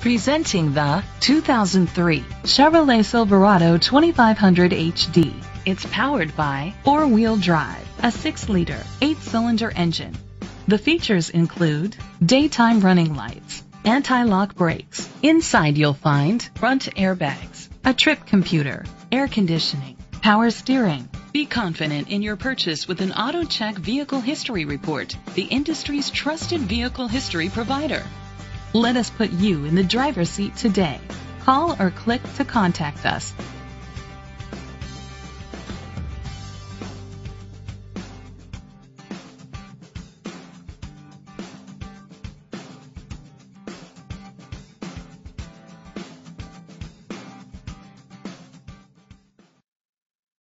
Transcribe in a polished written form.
Presenting the 2003 Chevrolet Silverado 2500HD. It's powered by four-wheel drive, a 6-liter, 8-cylinder engine. The features include daytime running lights, anti-lock brakes. Inside you'll find front airbags, a trip computer, air conditioning, power steering. Be confident in your purchase with an AutoCheck Vehicle History Report, the industry's trusted vehicle history provider. Let us put you in the driver's seat today. Call or click to contact us.